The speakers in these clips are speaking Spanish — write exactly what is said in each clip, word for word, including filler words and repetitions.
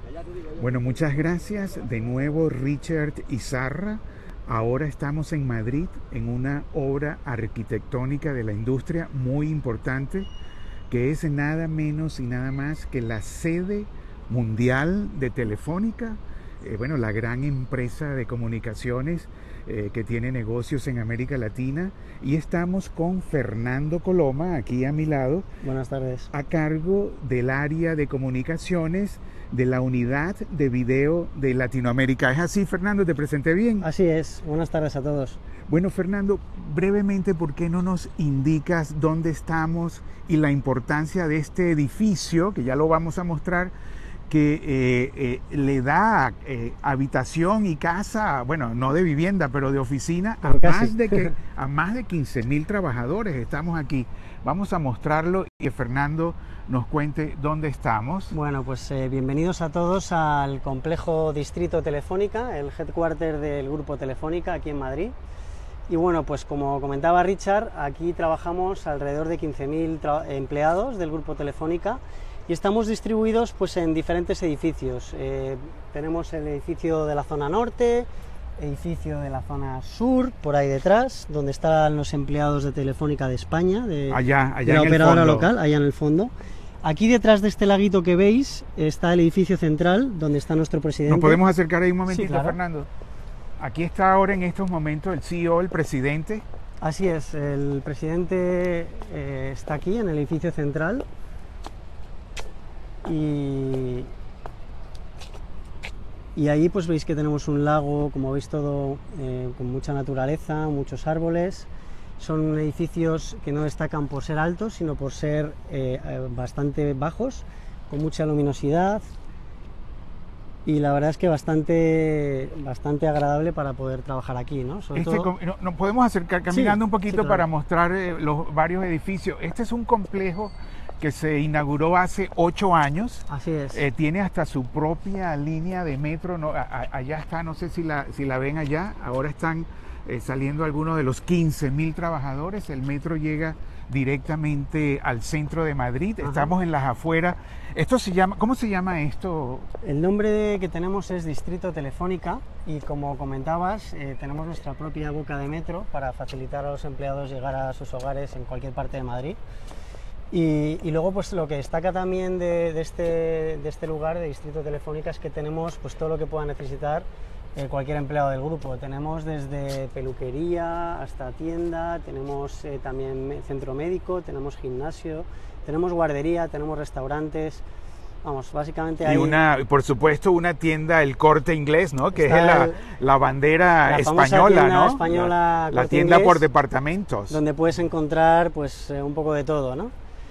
Bueno, muchas gracias de nuevo, Richard Izarra. Ahora estamos en Madrid en una obra arquitectónica de la industria muy importante, que es nada menos y nada más que la sede mundial de Telefónica, eh, bueno, la gran empresa de comunicaciones eh, que tiene negocios en América Latina. Y estamos con Fernando Coloma, aquí a mi lado. Buenas tardes. A cargo del área de comunicaciones de la unidad de video de Latinoamérica. ¿Es así, Fernando? ¿Te presenté bien? Así es. Buenas tardes a todos. Bueno, Fernando, brevemente, ¿por qué no nos indicas dónde estamos y la importancia de este edificio, que ya lo vamos a mostrar, que eh, eh, le da eh, habitación y casa, bueno, no de vivienda, pero de oficina, a más de, que, a más de quince mil trabajadores? Estamos aquí. Vamos a mostrarlo y que Fernando nos cuente dónde estamos. Bueno, pues eh, bienvenidos a todos al complejo Distrito Telefónica, el headquarter del Grupo Telefónica aquí en Madrid. Y bueno, pues como comentaba Richard, aquí trabajamos alrededor de quince mil empleados del Grupo Telefónica y estamos distribuidos pues en diferentes edificios. Eh, tenemos el edificio de la zona norte, edificio de la zona sur, por ahí detrás, donde están los empleados de Telefónica de España, de, allá, allá de la en operadora el fondo. local, allá en el fondo. Aquí detrás de este laguito que veis está el edificio central, donde está nuestro presidente. ¿Nos podemos acercar ahí un momentito, sí, claro. Fernando? Aquí está ahora en estos momentos el C E O, el presidente. Así es, el presidente eh, está aquí en el edificio central y, y ahí pues veis que tenemos un lago, como veis todo eh, con mucha naturaleza, muchos árboles. Son edificios que no destacan por ser altos, sino por ser eh, bastante bajos, con mucha luminosidad. Y la verdad es que bastante, bastante agradable para poder trabajar aquí, ¿no? Sobre Este, todo... no, Nos podemos acercar caminando sí, un poquito, sí, claro, para mostrar eh, los varios edificios. Este es un complejo que se inauguró hace ocho años. Así es. Eh, tiene hasta su propia línea de metro. No, a, a, allá está, no sé si la, si la ven allá. Ahora están eh, saliendo algunos de los quince mil trabajadores. El metro llega directamente al centro de Madrid. Ajá. Estamos en las afueras. Esto se llama, ¿cómo se llama esto? El nombre que tenemos es Distrito Telefónica y, como comentabas, eh, tenemos nuestra propia boca de metro para facilitar a los empleados llegar a sus hogares en cualquier parte de Madrid. Y, y luego pues lo que destaca también de, de, este, de este lugar, de Distrito Telefónica, es que tenemos pues todo lo que pueda necesitar eh, cualquier empleado del grupo. Tenemos desde peluquería hasta tienda, tenemos eh, también centro médico, tenemos gimnasio, tenemos guardería, tenemos restaurantes. Vamos, básicamente y hay... una, por supuesto, una tienda, el Corte Inglés, ¿no? Que es la, el, la bandera la española, tienda ¿no? española, la, la tienda Inglés, por departamentos. Donde puedes encontrar pues un poco de todo, ¿no?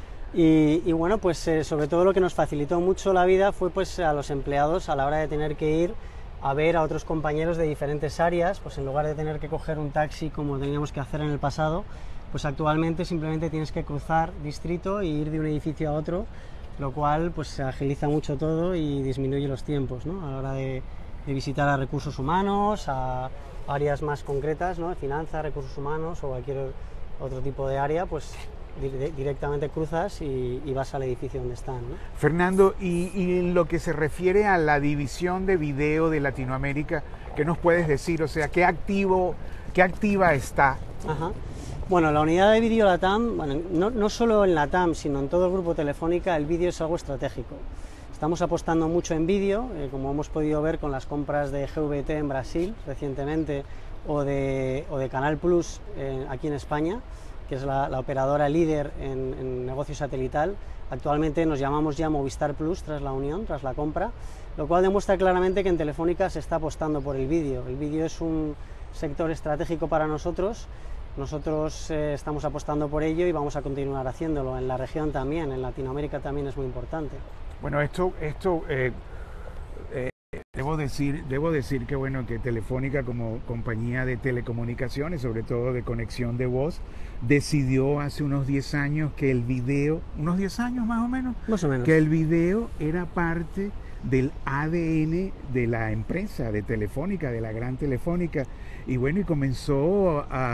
Y, y bueno, pues eh, sobre todo lo que nos facilitó mucho la vida fue pues a los empleados a la hora de tener que ir a ver a otros compañeros de diferentes áreas, pues en lugar de tener que coger un taxi como teníamos que hacer en el pasado, pues actualmente simplemente tienes que cruzar distrito e ir de un edificio a otro, lo cual pues se agiliza mucho todo y disminuye los tiempos, ¿no? A la hora de, de visitar a recursos humanos, a áreas más concretas, ¿no? De finanzas, recursos humanos o cualquier otro tipo de área, pues directamente cruzas y, y vas al edificio donde están, ¿no? Fernando, y, y en lo que se refiere a la división de video de Latinoamérica, ¿qué nos puedes decir? O sea, ¿qué activo, qué activa está? Ajá. Bueno, la unidad de vídeo LATAM, bueno, no, no solo en LATAM, sino en todo el grupo Telefónica, el vídeo es algo estratégico. Estamos apostando mucho en vídeo, eh, como hemos podido ver con las compras de G V T en Brasil recientemente, o de, o de Canal Plus eh, aquí en España, que es la, la operadora líder en, en negocio satelital. Actualmente nos llamamos ya Movistar Plus tras la unión, tras la compra, lo cual demuestra claramente que en Telefónica se está apostando por el vídeo. El vídeo es un sector estratégico para nosotros. Nosotros eh, estamos apostando por ello y vamos a continuar haciéndolo. En la región también, en Latinoamérica también es muy importante. Bueno, esto, esto eh, eh, debo decir, debo decir que bueno, que Telefónica, como compañía de telecomunicaciones, sobre todo de conexión de voz, decidió hace unos diez años que el video, unos diez años más o menos, más o menos, que el video era parte del A D N de la empresa de Telefónica, de la gran Telefónica, y bueno, y comenzó a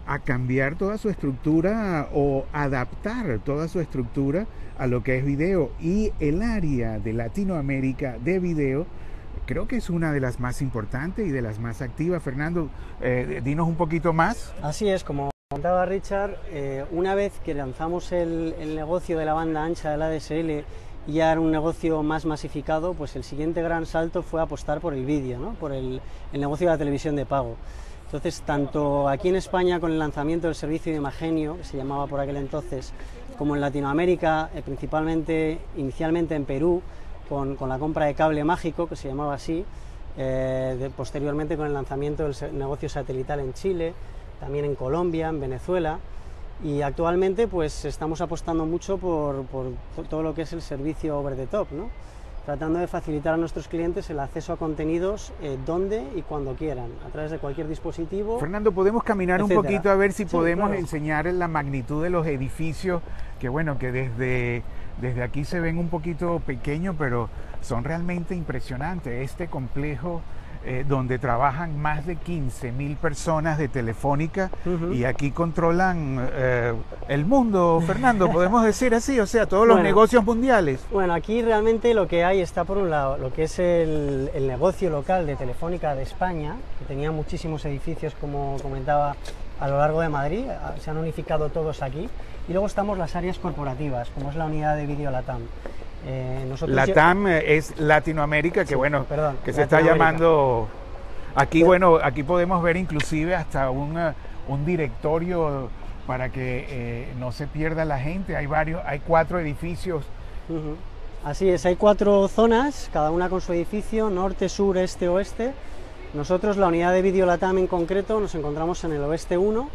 a cambiar toda su estructura o adaptar toda su estructura a lo que es video. Y el área de Latinoamérica de video creo que es una de las más importantes y de las más activas. Fernando, eh, dinos un poquito más. Así es, como comentaba Richard, eh, una vez que lanzamos el, el negocio de la banda ancha del A D S L y ya era un negocio más masificado, pues el siguiente gran salto fue apostar por el vídeo, ¿no? Por el, el negocio de la televisión de pago. Entonces, tanto aquí en España con el lanzamiento del servicio de Imagenio, que se llamaba por aquel entonces, como en Latinoamérica, eh, principalmente, inicialmente en Perú, con, con la compra de Cable Mágico, que se llamaba así, eh, de, posteriormente con el lanzamiento del negocio satelital en Chile, también en Colombia, en Venezuela, y actualmente pues estamos apostando mucho por, por, por todo lo que es el servicio over the top, ¿no? Tratando de facilitar a nuestros clientes el acceso a contenidos eh, donde y cuando quieran, a través de cualquier dispositivo. Fernando, ¿podemos caminar etcétera. un poquito a ver si sí, podemos claro. enseñar la magnitud de los edificios? Que bueno, que desde, desde aquí se ven un poquito pequeños, pero son realmente impresionantes. Este complejo eh, donde trabajan más de quince mil personas de Telefónica, uh-huh. y aquí controlan eh, el mundo, Fernando, podemos decir así, o sea, todos los bueno, negocios mundiales. Bueno, aquí realmente lo que hay está por un lado lo que es el, el negocio local de Telefónica de España, que tenía muchísimos edificios, como comentaba, a lo largo de Madrid, se han unificado todos aquí, y luego estamos las áreas corporativas, como es la unidad de vídeo LATAM. Eh, nosotros LATAM ya... es Latinoamérica, que sí, bueno, perdón, que se está llamando, aquí bueno, aquí podemos ver inclusive hasta un, un directorio para que eh, no se pierda la gente. Hay varios, hay cuatro edificios. Uh-huh. Así es, hay cuatro zonas, cada una con su edificio, norte, sur, este, oeste. Nosotros, la unidad de vídeo LATAM en concreto, nos encontramos en el oeste uno,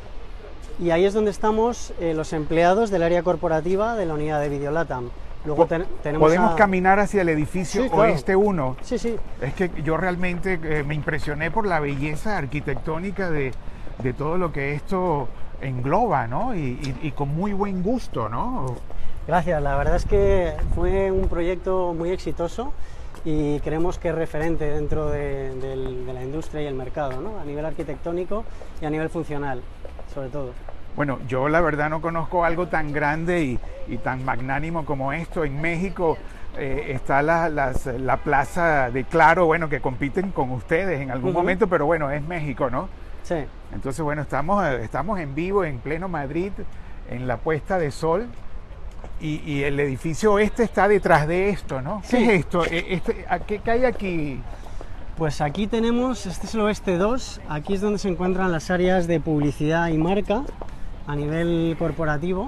y ahí es donde estamos eh, los empleados del área corporativa de la unidad de vídeo LATAM. Luego ten, tenemos ¿Podemos a... caminar hacia el edificio sí, claro. oeste uno? Sí, sí. Es que yo realmente eh, me impresioné por la belleza arquitectónica de, de todo lo que esto engloba, ¿no? Y, y, y con muy buen gusto, ¿no? Gracias, la verdad es que fue un proyecto muy exitoso y creemos que es referente dentro de, de, de la industria y el mercado, ¿no? A nivel arquitectónico y a nivel funcional, sobre todo. Bueno, yo la verdad no conozco algo tan grande y, y tan magnánimo como esto. En México eh, está la, las, la plaza de Claro, bueno, que compiten con ustedes en algún uh-huh. momento, pero bueno, es México, ¿no? Sí. Entonces, bueno, estamos, estamos en vivo, en pleno Madrid, en la puesta de sol, y, y el edificio este está detrás de esto, ¿no? Sí. ¿Qué es esto? Este, ¿qué, ¿Qué hay aquí? Pues aquí tenemos, este es el oeste dos, aquí es donde se encuentran las áreas de publicidad y marca a nivel corporativo,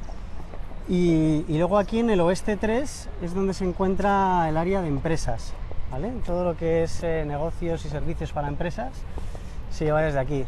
y, y luego aquí en el oeste tres es donde se encuentra el área de empresas, ¿vale? Todo lo que es eh, negocios y servicios para empresas se lleva desde aquí.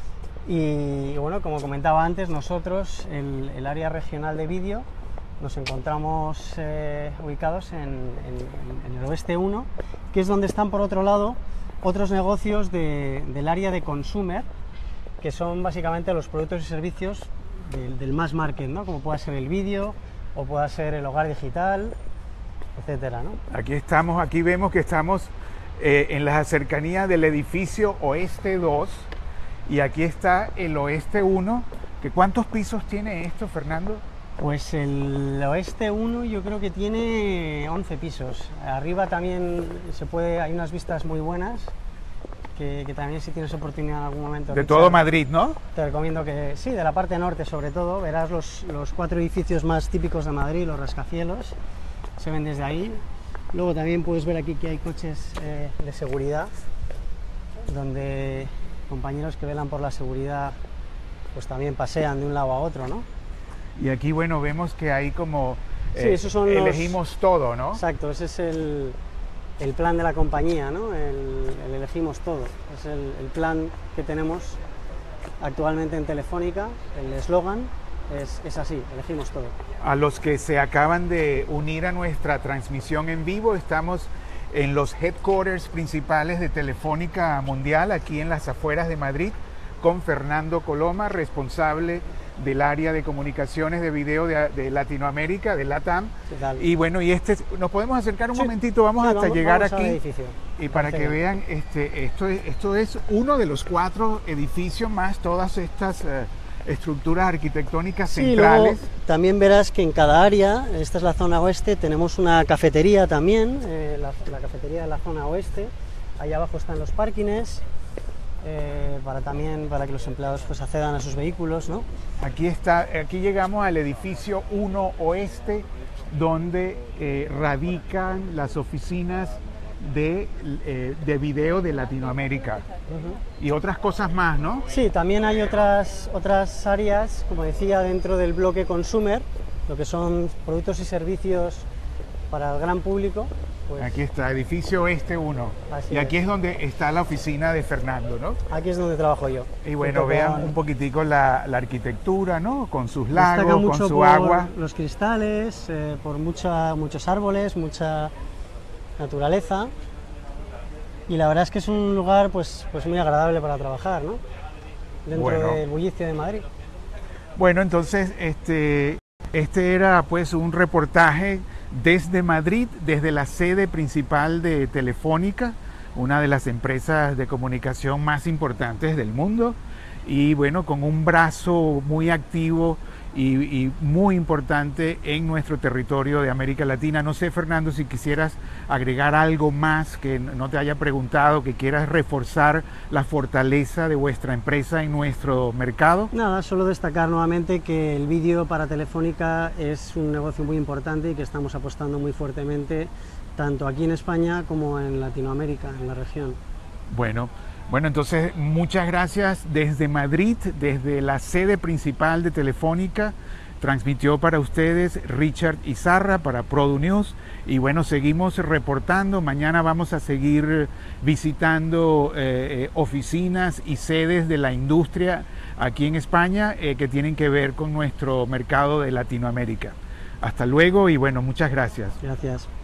Y, y bueno, como comentaba antes, nosotros, el, el área regional de vídeo, nos encontramos eh, ubicados en, en, en el oeste uno, que es donde están por otro lado otros negocios de, del área de consumer, que son básicamente los productos y servicios del, del mass market, ¿no? Como pueda ser el vídeo o pueda ser el hogar digital, etcétera, ¿no? Aquí estamos, aquí vemos que estamos eh, en las cercanías del edificio oeste dos, y aquí está el oeste uno. ¿Que ¿Cuántos pisos tiene esto, Fernando? Pues el oeste uno yo creo que tiene once pisos. Arriba también se puede, hay unas vistas muy buenas, que, que también si tienes oportunidad en algún momento. De Richard, todo Madrid, ¿no? Te recomiendo que sí, de la parte norte sobre todo, verás los, los cuatro edificios más típicos de Madrid, los rascacielos, se ven desde ahí. Luego también puedes ver aquí que hay coches eh, de seguridad, donde compañeros que velan por la seguridad pues también pasean de un lado a otro, ¿no? Y aquí, bueno, vemos que hay como eh, sí, esos son elegimos los... todo, ¿no? Exacto, ese es el, el plan de la compañía, ¿no? El, el elegimos todo. Es el, el plan que tenemos actualmente en Telefónica, el eslogan es, es así, elegimos todo. A los que se acaban de unir a nuestra transmisión en vivo, estamos en los headquarters principales de Telefónica Mundial, aquí en las afueras de Madrid, con Fernando Coloma, responsable del área de comunicaciones de video de, de Latinoamérica, de LATAM. Y bueno, y este, ¿nos podemos acercar un sí. momentito? Vamos sí, hasta vamos, llegar vamos aquí. Al edificio. Y para que vean, este, esto, es, esto es uno de los cuatro edificios más todas estas eh, estructuras arquitectónicas sí, centrales. Luego, también verás que en cada área, esta es la zona oeste, tenemos una cafetería también, eh, la, la cafetería de la zona oeste. Ahí abajo están los parkings, eh, para también para que los empleados pues accedan a sus vehículos, ¿no? Aquí está, aquí llegamos al edificio uno Oeste, donde eh, radican las oficinas de, eh, de video de Latinoamérica. Uh-huh. Y otras cosas más, ¿no? Sí, también hay otras, otras áreas, como decía, dentro del bloque consumer, lo que son productos y servicios para el gran público. Pues, aquí está, edificio Oeste uno. Y aquí es. es donde está la oficina de Fernando, ¿no? Aquí es donde trabajo yo. Y bueno, vean con... un poquitico la, la arquitectura, ¿no? Con sus lagos, con su por agua. Los cristales, eh, por mucha, muchos árboles, mucha naturaleza. Y la verdad es que es un lugar pues, pues muy agradable para trabajar, ¿no? Dentro bueno. del bullicio de Madrid. Bueno, entonces este, este era pues un reportaje desde Madrid, desde la sede principal de Telefónica, una de las empresas de comunicación más importantes del mundo, y bueno, con un brazo muy activo y, y muy importante en nuestro territorio de América Latina. No sé, Fernando, si quisieras agregar algo más que no te haya preguntado, que quieras reforzar la fortaleza de vuestra empresa en nuestro mercado. Nada, solo destacar nuevamente que el vídeo para Telefónica es un negocio muy importante y que estamos apostando muy fuertemente tanto aquí en España como en Latinoamérica, en la región. Bueno, bueno, entonces muchas gracias desde Madrid, desde la sede principal de Telefónica. Transmitió para ustedes Richard Izarra para ProduNews, y bueno, seguimos reportando. Mañana vamos a seguir visitando eh, oficinas y sedes de la industria aquí en España eh, que tienen que ver con nuestro mercado de Latinoamérica. Hasta luego y bueno, muchas gracias. Gracias.